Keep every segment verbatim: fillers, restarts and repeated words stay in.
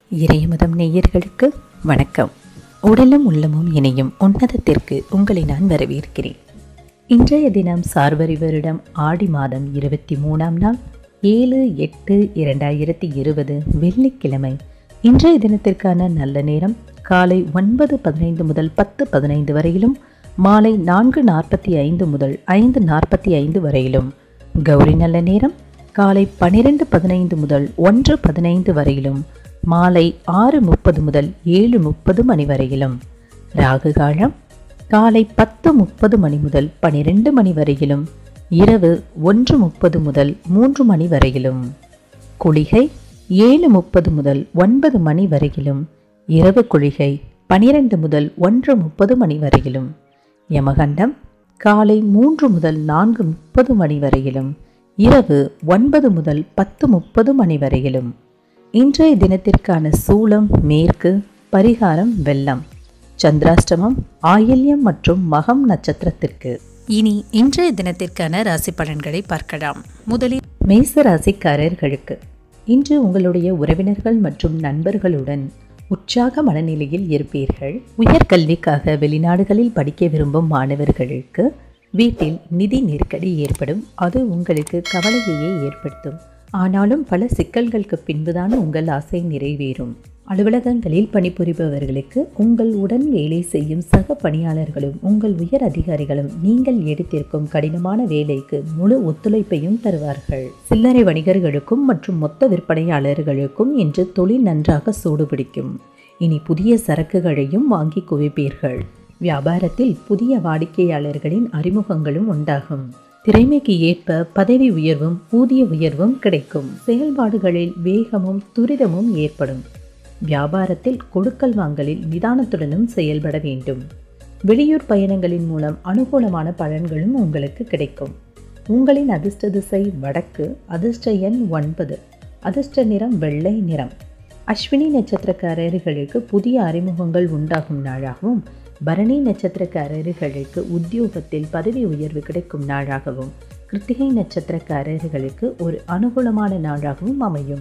இறைமதம் நேயர்களுக்கு வணக்கம். உடலும் உள்ளமும் இணையும் உன்னதத்திற்கு உங்களை நான் வரவேற்கிறேன். இன்றைய தினம் சார்வரி வருடம் ஆடி மாதம் இருபத்தி மூணாம் நாள் ஏழு எட்டு இரண்டாயிரத்தி இருபது வெள்ளிக்கிழமை. இன்றைய தினத்திற்கான நல்ல நேரம் காலை ஒன்பது பதினைந்து முதல் பத்து பதினைந்து வரையிலும், மாலை நான்கு நாற்பத்தி ஐந்து முதல் ஐந்து நாற்பத்தி ஐந்து வரையிலும். கௌரி நல்ல நேரம் காலை பன்னிரெண்டு பதினைந்து முதல் ஒன்று பதினைந்து வரையிலும், மாலை ஆறு முப்பது முதல் ஏழு முப்பது மணி வரையிலும். ராகு காலம் காலை பத்து முப்பது மணி முதல் பனிரெண்டு மணி வரையிலும், இரவு ஒன்று முப்பது முதல் மூன்று மணி வரையிலும். குளிகை ஏழு முப்பது முதல் ஒன்பது மணி வரையிலும், இரவு குளிகை பனிரெண்டு முதல் ஒன்று முப்பது மணி வரையிலும். யமகண்டம் காலை மூன்று முதல் நான்கு முப்பது மணி வரையிலும், இரவு ஒன்பது முதல் பத்து முப்பது மணி வரையிலும். இன்றைய தினத்திற்கான சூலம் மேற்கு, பரிகாரம் வெள்ளம். சந்திராஷ்டமம் ஆயில்யம் மற்றும் மகம் நட்சத்திரத்திற்கு. இனி இன்றைய தினத்திற்கான ராசி பலன்களை பார்க்கலாம். முதலில் மேச ராசிக்காரர்களுக்கு இன்று உங்களுடைய உறவினர்கள் மற்றும் நண்பர்களுடன் உற்சாக மனநிலையில் இருப்பீர்கள். உயர்கல்விக்காக வெளிநாடுகளில் படிக்க விரும்பும் மாணவர்களுக்கு வீட்டில் நிதி நெருக்கடி ஏற்படும். அது உங்களுக்கு கவலையையே ஏற்படுத்தும். ஆனாலும் பல சிக்கல்களுக்கு பின்புதான் உங்கள் ஆசை நிறைவேறும். அலுவலகங்களில் பணிபுரிபவர்களுக்கு உங்கள் உடன் வேலை செய்யும் சக பணியாளர்களும் உங்கள் உயர் அதிகாரிகளும் நீங்கள் எடுத்திருக்கும் கடினமான வேலைக்கு முழு ஒத்துழைப்பையும் தருவார்கள். சில்லறை வணிகர்களுக்கும் மற்றும் மொத்த விற்பனையாளர்களுக்கும் இன்று தொழில் நன்றாக சூடுபிடிக்கும். இனி புதிய சரக்குகளையும் வாங்கி குவிப்பீர்கள். வியாபாரத்தில் புதிய வாடிக்கையாளர்களின் அறிமுகங்களும் உண்டாகும். திறமைக்கு ஏற்ப பதவி உயர்வும் ஊதிய உயர்வும் கிடைக்கும். செயல்பாடுகளில் வேகமும் துரிதமும் ஏற்படும். வியாபாரத்தில் கொடுக்கல் வாங்கலில் நிதானத்துடனும் செயல்பட வேண்டும். வெளியூர் பயணங்களின் மூலம் அனுகூலமான பலன்களும் உங்களுக்கு கிடைக்கும். உங்களின் அதிர்ஷ்ட திசை வடக்கு, அதிர்ஷ்ட எண் ஒன்பது, அதிர்ஷ்ட நிறம் வெள்ளை நிறம். அஸ்வினி நட்சத்திரக்காரர்களுக்கு புதிய அறிமுகங்கள் உண்டாகும் நாளாகவும், பரணி நட்சத்திரக்காரர்களுக்கு உத்தியோகத்தில் பதவி உயர்வு கிடைக்கும் நாளாகவும், கிருத்திகை நட்சத்திரக்காரர்களுக்கு ஒரு அனுகூலமான நாளாகவும் அமையும்.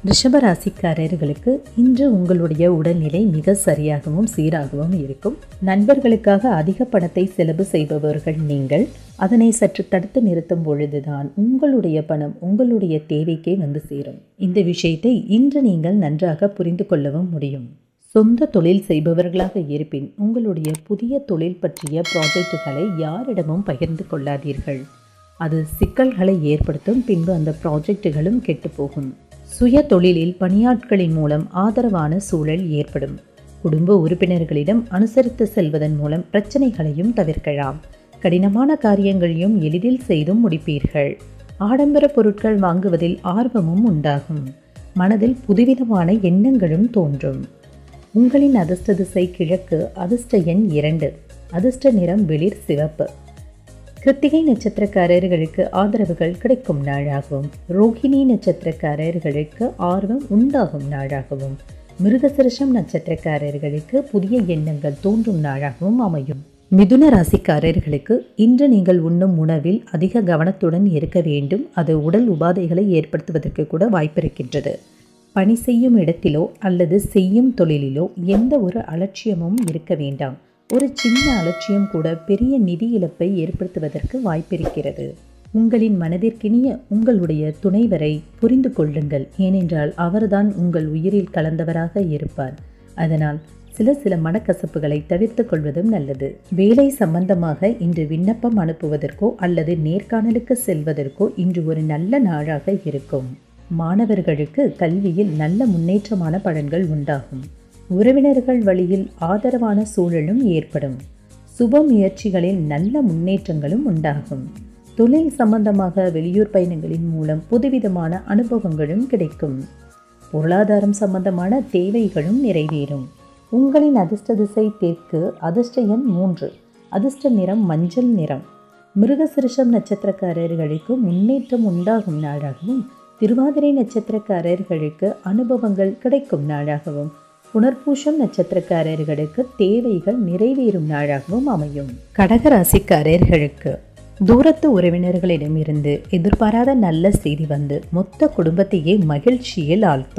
ரிஷபராசிக்காரர்களுக்கு இன்று உங்களுடைய உடல்நிலை மிக சரியாகவும் சீராகவும் இருக்கும். நண்பர்களுக்காக அதிக பணத்தை செலவு செய்பவர்கள் நீங்கள். அதனை சற்று தடுத்து நிறுத்தும் பொழுதுதான் உங்களுடைய பணம் உங்களுடைய தேவைக்கே வந்து சேரும். இந்த விஷயத்தை இன்று நீங்கள் நன்றாக புரிந்து கொள்ளவும் முடியும். சொந்த தொழில் செய்பவர்களாக இருப்பின் உங்களுடைய புதிய தொழில் பற்றிய ப்ராஜெக்டுகளை யாரிடமும் பகிர்ந்து கொள்ளாதீர்கள். அது சிக்கல்களை ஏற்படுத்தும். பின்பு அந்த ப்ராஜெக்டுகளும் கெட்டுப்போகும். சுய தொழிலில் பணியாட்களின் மூலம் ஆதரவான சூழல் ஏற்படும். குடும்ப உறுப்பினர்களிடம் அனுசரித்து செல்வதன் மூலம் பிரச்சனைகளையும் தவிர்க்கலாம். கடினமான காரியங்களையும் எளிதில் செய்தும் முடிப்பீர்கள். ஆடம்பர பொருட்கள் வாங்குவதில் ஆர்வமும் உண்டாகும். மனதில் புதுவிதமான எண்ணங்களும் தோன்றும். உங்களின் அதிர்ஷ்ட திசை கிழக்கு, அதிர்ஷ்ட எண் இரண்டு, அதிர்ஷ்ட நிறம் வெளிர் சிவப்பு. கிருத்திகை நட்சத்திரக்காரர்களுக்கு ஆதரவுகள் கிடைக்கும் நாளாகவும், ரோஹிணி நட்சத்திரக்காரர்களுக்கு ஆர்வம் உண்டாகும் நாளாகவும், மிருகசிருஷம் நட்சத்திரக்காரர்களுக்கு புதிய எண்ணங்கள் தோன்றும் நாளாகவும் அமையும். மிதுன ராசிக்காரர்களுக்கு இன்று நீங்கள் உண்ணும் உணவில் அதிக கவனத்துடன் இருக்க வேண்டும். அது உடல் உபாதைகளை ஏற்படுத்துவதற்கு கூட வாய்ப்பிருக்கின்றது. பணி செய்யும் இடத்திலோ அல்லது செய்யும் தொழிலிலோ எந்த ஒரு அலட்சியமும் இருக்க வேண்டாம். ஒரு சின்ன அலட்சியம் கூட பெரிய நிதி இழப்பை ஏற்படுத்துவதற்கு வாய்ப்பிருக்கிறது. உங்களின் மனதிற்கினிய உங்களுடைய துணைவரை புரிந்து கொள்ளுங்கள். ஏனென்றால் அவர்தான் உங்கள் உயிரில் கலந்தவராக இருப்பார். அதனால் சில சில மனக்கசப்புகளை தவிர்த்து கொள்வதும் நல்லது. வேலை சம்பந்தமாக இன்று விண்ணப்பம் அனுப்புவதற்கோ அல்லது நேர்காணலுக்கு செல்வதற்கோ இன்று ஒரு நல்ல நாளாக இருக்கும். மாணவர்களுக்கு கல்வியில் நல்ல முன்னேற்றமான பலன்கள் உண்டாகும். உறவினர்கள் வழியில் ஆதரவான சூழலும் ஏற்படும். சுப முயற்சிகளில் நல்ல முன்னேற்றங்களும் உண்டாகும். தொழில் சம்பந்தமாக வெளியூர் பயணங்களின் மூலம் புதுவிதமான அனுபவங்களும் கிடைக்கும். பொருளாதாரம் சம்பந்தமான தேவைகளும் நிறைவேறும். உங்களின் அதிர்ஷ்ட திசை தெற்கு, அதிர்ஷ்ட எண் மூன்று, அதிர்ஷ்ட நிறம் மஞ்சள் நிறம். மிருகசிருஷம் நட்சத்திரக்காரர்களுக்கு முன்னேற்றம் உண்டாகும் நாளாகவும், திருவாதிரை நட்சத்திரக்காரர்களுக்கு அனுபவங்கள் கிடைக்கும் நாளாகவும், புனர்பூஷம் நட்சத்திரக்காரர்களுக்கு தேவைகள் நிறைவேறும் நாளாகவும் அமையும். கடகராசிக்காரர்களுக்கு தூரத்து உறவினர்களிடமிருந்து எதிர்பாராத நல்ல செய்தி வந்து மொத்த குடும்பத்தையே மகிழ்ச்சியில் ஆழ்த்தும்.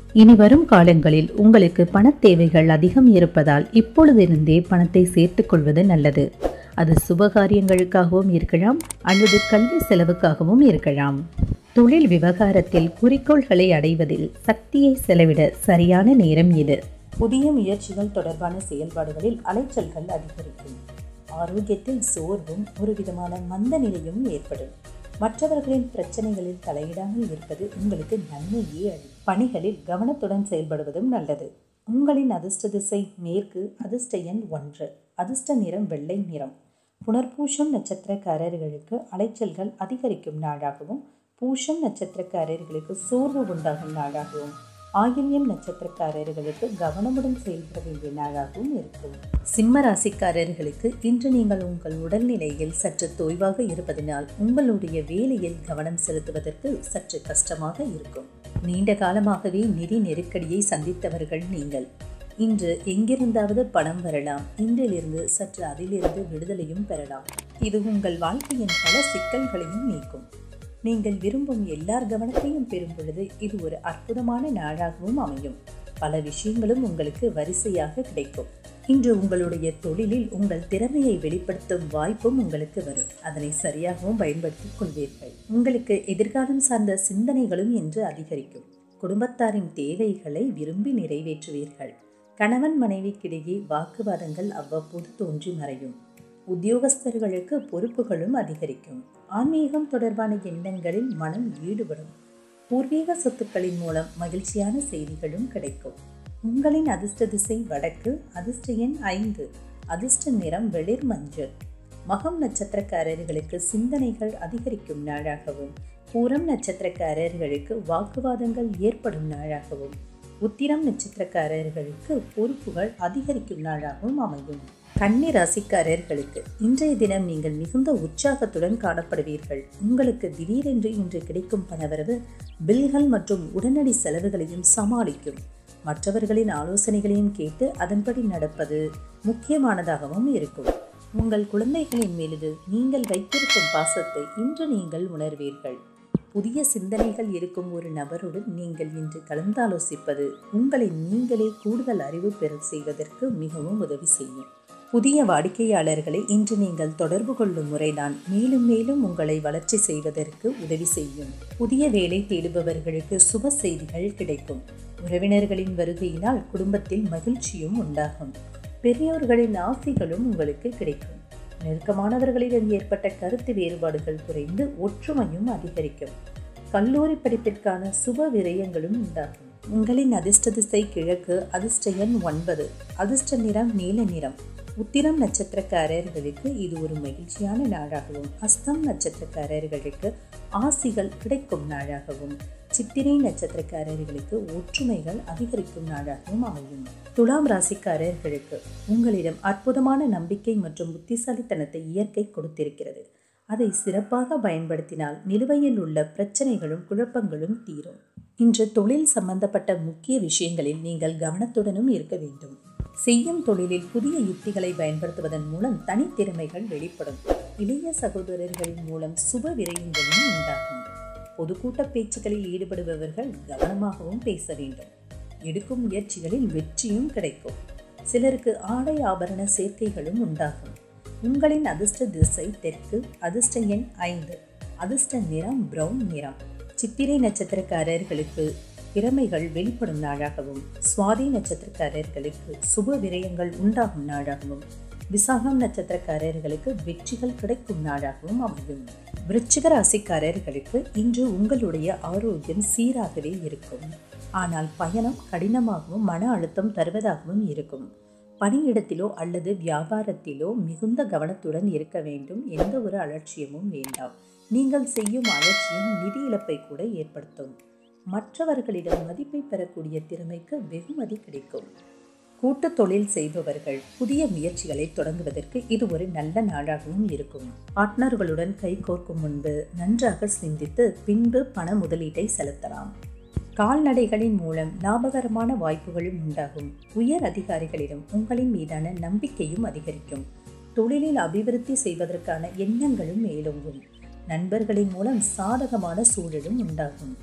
இனி வரும் காலங்களில் உங்களுக்கு பணத் தேவைகள் அதிகம் இருப்பதால் இப்பொழுதிருந்தே பணத்தை சேர்த்துக் கொள்வது நல்லது. அது சுபகாரியங்களுக்காகவும் இருக்கலாம் அல்லது கல்வி செலவுக்காகவும் இருக்கலாம். தொழில் விவகாரத்தில் குறிக்கோள்களை அடைவதில் சக்தியை செலவிட சரியான நேரம் இது. புதிய முயற்சிகள் தொடர்பான செயல்பாடுகளில் அலைச்சல்கள் அதிகரிக்கும். ஆரோக்கியத்தில் சோர்வும் ஒரு விதமான மந்த நிலையும் ஏற்படும். மற்றவர்களின் பிரச்சனைகளில் தலையிடாமல் இருப்பது உங்களுக்கு நன்மையே அளிக்கும். பணிகளில் கவனத்துடன் செயல்படுவதும் நல்லது. உங்களின் அதிர்ஷ்ட திசை மேற்கு, அதிர்ஷ்ட எண் ஒன்று, அதிர்ஷ்ட நிறம் வெள்ளை நிறம். புனர்பூஷம் நட்சத்திரக்காரர்களுக்கு அலைச்சல்கள் அதிகரிக்கும் நாளாகவும், பூஷம் நட்சத்திரக்காரர்களுக்கு சோர்வு உண்டாகும் நாளாகவும், ஆயில்யம் நட்சத்திரக்காரர்களுக்கு கவனமுடன் செயல்பட வேண்டிய நாளாகவும் இருக்கும். சிம்ம ராசிக்காரர்களுக்கு இன்று நீங்கள் உங்கள் உடல்நிலையில் சற்று தொய்வாக இருப்பதனால் உங்களுடைய வேலையில் கவனம் செலுத்துவதற்கு சற்று கஷ்டமாக இருக்கும். நீண்ட காலமாகவே நிதி நெருக்கடியை சந்தித்தவர்கள் நீங்கள். இன்று எங்கிருந்தாவது பணம் வரலாம். இன்றிலிருந்து சற்று அதிலிருந்து விடுதலையும் பெறலாம். இது உங்கள் வாழ்க்கையின் பல சிக்கல்களையும் நீக்கும். நீங்கள் விரும்பும் எல்லார் கவனத்தையும் பெறும் பொழுது இது ஒரு அற்புதமான நாளாகவும் அமையும். பல விஷயங்களும் உங்களுக்கு வரிசையாக கிடைக்கும். இன்று உங்களுடைய தொழிலில் உங்கள் திறமையை வெளிப்படுத்தும் வாய்ப்பும் உங்களுக்கு வரும். அதனை சரியாகவும் பயன்படுத்திக் கொள்வீர்கள். உங்களுக்கு எதிர்காலம் சார்ந்த சிந்தனைகளும் இன்று அதிகரிக்கும். குடும்பத்தாரின் தேவைகளை விரும்பி நிறைவேற்றுவீர்கள். கணவன் மனைவிக்கிடையே வாக்குவாதங்கள் அவ்வப்போது தோன்றி மறையும். உத்தியோகஸ்தர்களுக்கு பொறுப்புகளும் அதிகரிக்கும். ஆன்மீகம் தொடர்பான எண்ணங்களில் மனம் ஈடுபடும். பூர்வீக சொத்துக்களின் மூலம் மகிழ்ச்சியான செய்திகளும் கிடைக்கும். உங்களின் அதிர்ஷ்ட திசை வடக்கு, அதிர்ஷ்ட எண் ஐந்து, அதிர்ஷ்ட நிறம் வெளிர் மஞ்சள். மகம் நட்சத்திரக்காரர்களுக்கு சிந்தனைகள் அதிகரிக்கும் நாளாகவும், பூரம் நட்சத்திரக்காரர்களுக்கு வாக்குவாதங்கள் ஏற்படும் நாளாகவும், உத்திரம் நட்சத்திரக்காரர்களுக்கு பொறுப்புகள் அதிகரிக்கும் நாளாகவும் அமையும். கன்னி ராசிக்காரர்களுக்கு இன்றைய தினம் நீங்கள் மிகுந்த உற்சாகத்துடன் காணப்படுவீர்கள். உங்களுக்கு திடீரென்று இன்று கிடைக்கும் பணவரவு பில்கள் மற்றும் உடனடி செலவுகளையும் சமாளிக்கும். மற்றவர்களின் ஆலோசனைகளையும் கேட்டு அதன்படி நடப்பது முக்கியமானதாகவும் இருக்கும். உங்கள் குழந்தைகளின் மீது நீங்கள் வைத்திருக்கும் பாசத்தை இன்று நீங்கள் உணர்வீர்கள். புதிய சிந்தனைகள் இருக்கும் ஒரு நபருடன் நீங்கள் இன்று கலந்தாலோசிப்பது உங்களை நீங்களே கூடுதல் அறிவு பெற செய்வதற்கு மிகவும் உதவி செய்யும். புதிய வாடிக்கையாளர்களை இன்று நீங்கள் தொடர்பு கொள்ளும் முறைதான் மேலும் மேலும் உங்களை வளர்ச்சி செய்வதற்கு உதவி செய்யும். புதிய வேலை தேடுபவர்களுக்கு சுப செய்திகள் கிடைக்கும். உறவினர்களின் வருகையினால் குடும்பத்தில் மகிழ்ச்சியும் உண்டாகும். பெரியோர்களின் ஆசைகளும் உங்களுக்கு கிடைக்கும். நெருக்கமானவர்களிடம் ஏற்பட்ட கருத்து வேறுபாடுகள் குறைந்து ஒற்றுமையும் அதிகரிக்கும். கல்லூரி படிப்பிற்கான சுப விரயங்களும் உண்டாகும். உங்களின் அதிர்ஷ்ட திசை கிழக்கு, அதிர்ஷ்ட எண் ஒன்பது, அதிர்ஷ்ட நிறம் நீல நிறம். உத்திரம் நட்சத்திரக்காரர்களுக்கு இது ஒரு மகிழ்ச்சியான நாளாகவும், அஸ்தம் நட்சத்திரக்காரர்களுக்கு ஆசிகள் கிடைக்கும் நாளாகவும், சித்திரை நட்சத்திரக்காரர்களுக்கு ஒற்றுமைகள் அதிகரிக்கும் நாளாகவும் அமையும். துலாம் ராசிக்காரர்களுக்கு உங்களிடம் அற்புதமான நம்பிக்கை மற்றும் புத்திசாலித்தனத்தை இயற்கை கொடுத்திருக்கிறது. அதை சிறப்பாக பயன்படுத்தினால் நிலுவையில் உள்ள பிரச்சனைகளும் குழப்பங்களும் தீரும். இன்று தொழில் சம்பந்தப்பட்ட முக்கிய விஷயங்களில் நீங்கள் கவனத்துடனும் இருக்க வேண்டும். செய்யும் தொழிலில் புதிய யுக்திகளை பயன்படுத்துவதன் மூலம் தனித்திறமைகள் வெளிப்படும். இளைய சகோதரர்களின் மூலம் சுப விரயங்களும் உண்டாகும். பொதுக்கூட்ட பேச்சுக்களில் ஈடுபடுபவர்கள் கவனமாகவும் பேச வேண்டும். எடுக்கும் முயற்சிகளில் வெற்றியும் கிடைக்கும். சிலருக்கு ஆடை ஆபரண சேர்க்கைகளும் உண்டாகும். உங்களின் அதிர்ஷ்ட திசை தெற்கு, அதிர்ஷ்ட எண் ஐந்து, அதிர்ஷ்ட நிறம் பிரவுன் நிறம். சித்திரை நட்சத்திரக்காரர்களுக்கு திறமைகள் வெளிப்படும் நாளாகவும், சுவாதி நட்சத்திரக்காரர்களுக்கு சுப விரயங்கள் உண்டாகும் நாளாகவும், விசாகம் நட்சத்திரக்காரர்களுக்கு வெற்றிகள் கிடைக்கும் நாளாகவும் அமையும். விருச்சிக ராசிக்காரர்களுக்கு இன்று உங்களுடைய ஆரோக்கியம் சீராகவே இருக்கும். ஆனால் பயணம் கடினமாகவும் மன அழுத்தம் தருவதாகவும் இருக்கும். பணியிடத்திலோ அல்லது வியாபாரத்திலோ மிகுந்த கவனத்துடன் இருக்க வேண்டும். எந்த ஒரு அலட்சியமும் வேண்டாம். நீங்கள் செய்யும் அலட்சியம் நிதி இழப்பை கூட ஏற்படுத்தும். மற்றவர்களிடம் மதிப்பை பெறக்கூடிய திறமைக்கு வெகுமதி கிடைக்கும். கூட்டு தொழில் செய்பவர்கள் புதிய முயற்சிகளை தொடங்குவதற்கு இது ஒரு நல்ல நாளாகவும் இருக்கும். பார்ட்னர்களுடன் கைகோர்க்கும் முன்பு நன்றாக சிந்தித்து பின்பு பண முதலீட்டை செலுத்தலாம். கால்நடைகளின் மூலம் லாபகரமான வாய்ப்புகளும் உண்டாகும். உயர் அதிகாரிகளிடம் உங்களின் மீதான நம்பிக்கையும் அதிகரிக்கும். தொழிலில் அபிவிருத்தி செய்வதற்கான எண்ணங்களும் மேலோங்கும். நண்பர்களின் மூலம் சாதகமான சூழலும் உண்டாகும்.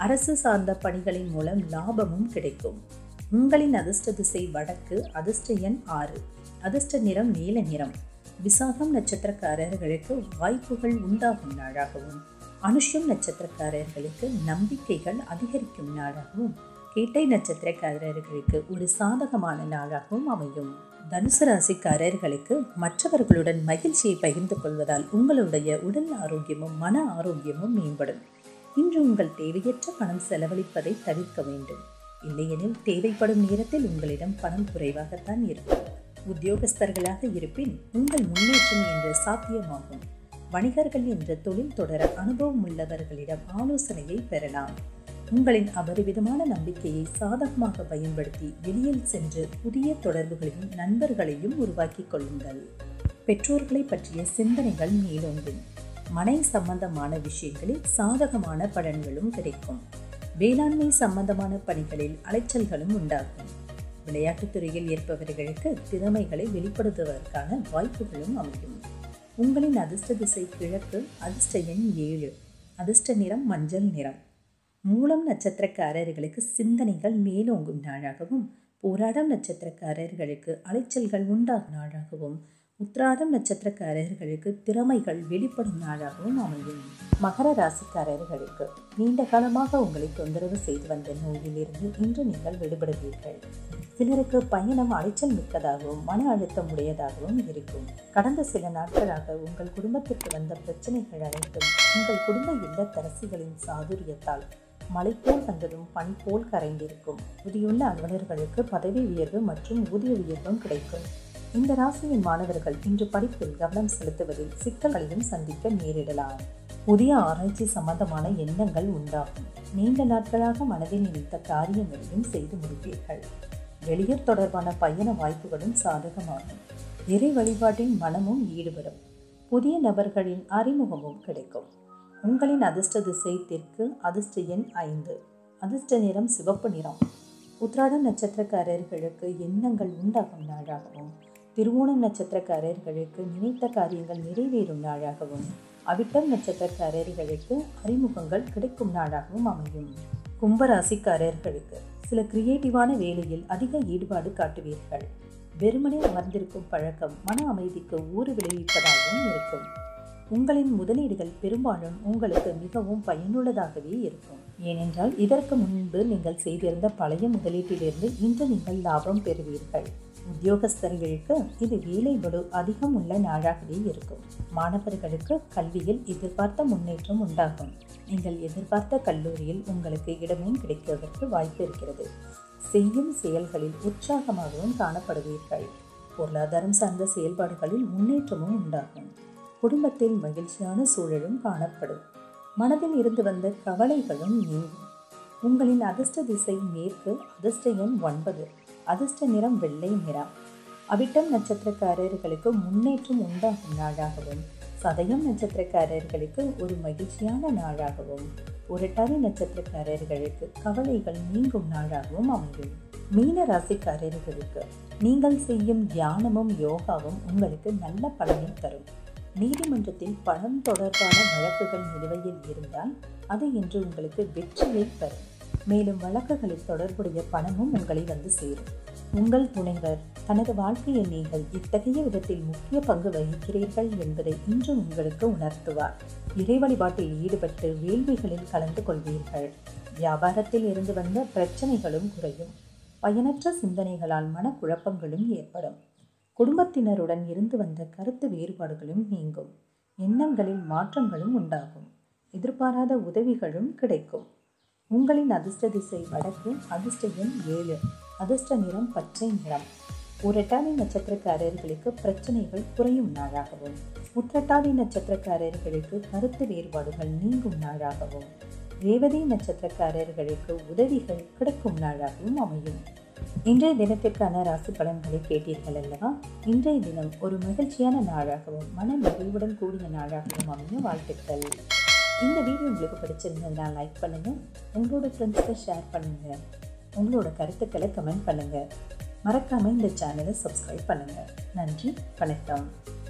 அரசு சார்ந்த பணிகளின் மூலம் லாபமும் கிடைக்கும். உங்களின் அதிர்ஷ்ட திசை வடக்கு, அதிர்ஷ்ட எண் ஆறு, அதிர்ஷ்ட நிறம் நீல நிறம். விசாகம் நட்சத்திரக்காரர்களுக்கு வாய்ப்புகள் உண்டாகும் நாளாகவும், அனுஷம் நட்சத்திரக்காரர்களுக்கு நம்பிக்கைகள் அதிகரிக்கும் நாளாகவும், கேட்டை நட்சத்திரக்காரர்களுக்கு ஒரு சாதகமான நாளாகவும் அமையும். தனுசு ராசிக்காரர்களுக்கு மற்றவர்களுடன் மகிழ்ச்சியை பகிர்ந்து கொள்வதால் உங்களுடைய உடல் ஆரோக்கியமும் மன ஆரோக்கியமும் மேம்படும். இன்று உங்கள் தேவையற்ற பணம் செலவழிப்பதை தவிர்க்க வேண்டும். இல்லையெனில் தேவைப்படும் நேரத்தில் உங்களிடம் பணம் குறைவாகத்தான் இருக்கும். உத்தியோகஸ்தர்களாக இருப்பின் உங்கள் முன்னேற்றம் என்று சாத்தியமாகும். வணிகர்கள் என்ற தொழில் தொடர அனுபவம் உள்ளவர்களிடம் ஆலோசனையை பெறலாம். உங்களின் அபரிவிதமான நம்பிக்கையை சாதகமாக பயன்படுத்தி வெளியில் சென்று புதிய தொடர்புகளையும் நண்பர்களையும் உருவாக்கி கொள்ளுங்கள். பெற்றோர்களை பற்றிய சிந்தனைகள் மேலோங்கும். மனை சம்பந்தமான விஷயங்களில் சாதகமான பலன்களும் கிடைக்கும். வேளாண்மை சம்பந்தமான பணிகளில் அலைச்சல்களும் உண்டாகும். விளையாட்டுத் துறையில் இருப்பவர்களுக்கு திறமைகளை வெளிப்படுத்துவதற்கான வாய்ப்புகளும் அமையும். உங்களின் அதிர்ஷ்ட திசை கிழக்கு, அதிர்ஷ்ட எண் ஏழு, அதிர்ஷ்ட நிறம் மஞ்சள் நிறம். மூலம் நட்சத்திரக்காரர்களுக்கு சிந்தனைகள் மேலோங்கும் நாளாகவும், போராடம் நட்சத்திரக்காரர்களுக்கு அலைச்சல்கள் உண்டாகும் நாளாகவும், உத்திராடம் நட்சத்திரக்காரர்களுக்கு திறமைகள் வெளிப்படும் நாளாகவும் அமையும். மகர ராசிக்காரர்களுக்கு நீண்ட காலமாக உங்களை தொந்தரவு செய்து வந்த நோயிலிருந்து இன்று நீங்கள் விடுபடுவீர்கள். சிலருக்கு பயணம் அலைச்சல் மிக்கதாகவும் மன அழுத்தம் உடையதாகவும் இருக்கும். கடந்த சில நாட்களாக உங்கள் குடும்பத்திற்கு வந்த பிரச்சனைகள் அனைத்தும் உங்கள் குடும்ப இல்லத்தரசிகளின் சாதுரியத்தால் மழை போல் வந்ததும் பனி போல் கரைந்திருக்கும். புதியுள்ள அலுவலர்களுக்கு பதவி உயர்வு மற்றும் ஊதிய உயர்வும் கிடைக்கும். இந்த ராசியின் மாணவர்கள் இன்று படிப்பில் கவனம் செலுத்துவதில் சிக்கல்களையும் சந்திக்க நேரிடலாம். புதிய ஆராய்ச்சி சம்பந்தமான எண்ணங்கள் உண்டாகும். நீண்ட நாட்களாக மனதில் நினைத்த காரியங்களையும் செய்து முடிப்பீர்கள். வெளியூர் தொடர்பான பயண வாய்ப்புகளும் சாதகமாகும். இறை வழிபாட்டின் மனமும் ஈடுபடும். புதிய நபர்களின் அறிமுகமும் கிடைக்கும். உங்களின் அதிர்ஷ்ட திசை தெற்கு, அதிர்ஷ்ட எண் ஐந்து, அதிர்ஷ்ட நிறம் சிவப்பு நிறம். உத்திராடம் நட்சத்திரக்காரர்களுக்கு எண்ணங்கள் உண்டாகும் நாளாகவும், திருவோணம் நட்சத்திரக்காரர்களுக்கு நினைத்த காரியங்கள் நிறைவேறும் நாளாகவும், அவிட்டம் நட்சத்திரக்காரர்களுக்கு அறிமுகங்கள் கிடைக்கும் நாளாகவும் அமையும். கும்பராசிக்காரர்களுக்கு சில கிரியேட்டிவான வேலையில் அதிக ஈடுபாடு காட்டுவீர்கள். வெறுமனே அமர்ந்திருக்கும் பழக்கம் மன அமைதிக்கு ஊறு விளைவிப்பதாகவும் இருக்கும். உங்களின் முதலீடுகள் பெரும்பாலும் உங்களுக்கு மிகவும் பயனுள்ளதாகவே இருக்கும். ஏனென்றால் இதற்கு முன்பு நீங்கள் செய்திருந்த பழைய முதலீட்டிலிருந்து இன்று நீங்கள் லாபம் பெறுவீர்கள். உத்தியோகஸ்தர்களுக்கு இது வேலை பளு அதிகம் உள்ள நாளாகவே இருக்கும். மாணவர்களுக்கு கல்வியில் எதிர்பார்த்த முன்னேற்றம் உண்டாகும். நீங்கள் எதிர்பார்த்த கல்லூரியில் உங்களுக்கு இடமும் கிடைப்பதற்கு வாய்ப்பு இருக்கிறது. செய்யும் செயல்களில் உற்சாகமாகவும் காணப்படுவீர்கள். பொருளாதாரம் சார்ந்த செயல்பாடுகளில் முன்னேற்றமும் உண்டாகும். குடும்பத்தில் மகிழ்ச்சியான சூழலும் காணப்படும். மனதில் இருந்து வந்த கவலைகளும் நீங்கும். உங்களின் அதிர்ஷ்ட திசை மேற்கு, அதிர்ஷ்ட எண் ஒன்பது, அதிர்ஷ்ட நிறம் வெள்ளை நிறம். அவிட்டம் நட்சத்திரக்காரர்களுக்கு முன்னேற்றம் உண்டாகும் நாளாகவும், சதயம் நட்சத்திரக்காரர்களுக்கு ஒரு மகிழ்ச்சியான நாளாகவும், புரட்டாதி நட்சத்திரக்காரர்களுக்கு கவலைகள் நீங்கும் நாளாகவும் அமையும். மீன ராசிக்காரர்களுக்கு நீங்கள் செய்யும் தியானமும் யோகாவும் உங்களுக்கு நல்ல பலனை தரும். நீதிமன்றத்தில் பணம் தொடர்பான வழக்குகள் நிலுவையில் இருந்தால் அது இன்று உங்களுக்கு வெற்றியை தரும். மேலும் வழக்குகளில் தொடர்புடைய பணமும் உங்களை வந்து சேரும். உங்கள் துணைவர் தனது வாழ்க்கையில் நீங்கள் இத்தகைய விதத்தில் முக்கிய பங்கு வகிக்கிறீர்கள் என்பதை இன்று உங்களுக்கு உணர்த்துவார். இறை வழிபாட்டில் ஈடுபட்டு வேள்விகளில் கலந்து கொள்வீர்கள். வியாபாரத்தில் இருந்து வந்த பிரச்சனைகளும் குறையும். பயனற்ற சிந்தனைகளால் மனக்குழப்பங்களும் ஏற்படும். குடும்பத்தினருடன் இருந்து வந்த கருத்து வேறுபாடுகளும் நீங்கும். எண்ணங்களில் மாற்றங்களும் உண்டாகும். எதிர்பாராத உதவிகளும் கிடைக்கும். உங்களின் அதிர்ஷ்ட திசை வடக்கு, அதிர்ஷ்ட எண் ஏழு, அதிர்ஷ்ட நிறம் பச்சை நிறம். புரட்டாதி நட்சத்திரக்காரர்களுக்கு பிரச்சனைகள் குறையும் நாளாகவும், உத்திரட்டாதி நட்சத்திரக்காரர்களுக்கு கருத்து வேறுபாடுகள் நீங்கும் நாளாகவும், ரேவதி நட்சத்திரக்காரர்களுக்கு உதவிகள் கிடைக்கும் நாளாகவும் அமையும். இன்றைய தினத்திற்கான ராசி பலன்களை கேட்டீர்கள் அல்லவா? இன்றைய தினம் ஒரு மகிழ்ச்சியான நாளாகவும் மன நிறைவுடன் கூடிய நாளாகவும் அமைய வாழ்த்துக்கள். இந்த வீடியோ உங்களுக்கு பிடிச்சிருந்ததுனா லைக் பண்ணுங்கள், உங்களோட ஃப்ரெண்ட்ஸ்க்கு ஷேர் பண்ணுங்கள், உங்களோட கருத்துக்களை கமெண்ட் பண்ணுங்கள். மறக்காமல் இந்த சேனலை சப்ஸ்கிரைப் பண்ணுங்கள். நன்றி, வணக்கம்.